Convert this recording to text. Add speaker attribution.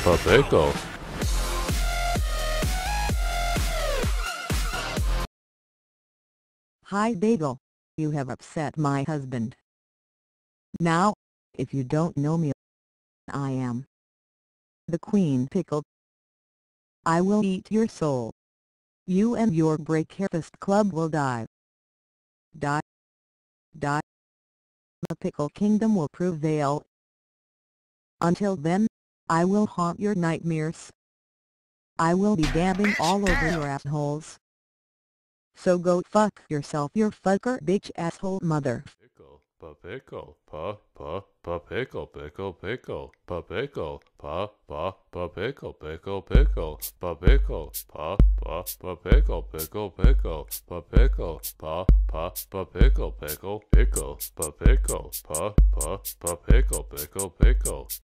Speaker 1: pickle.
Speaker 2: Hi Bagel. You have upset my husband. Now, if you don't know me, I am the Queen Pickle. I will eat your soul. You and your breakfast club will die. Die. Die. The Pickle Kingdom will prevail. Until then, I will haunt your nightmares. I will be dabbing all over your assholes. So go fuck yourself, you fucker bitch asshole mother.
Speaker 1: Pickle, pickle, pickle, pickle, pickle, pickle, pickle, pickle, pickle, pickle, pickle, pickle, pickle, pickle, pickle, pickle, pickle, pickle, pickle, pickle.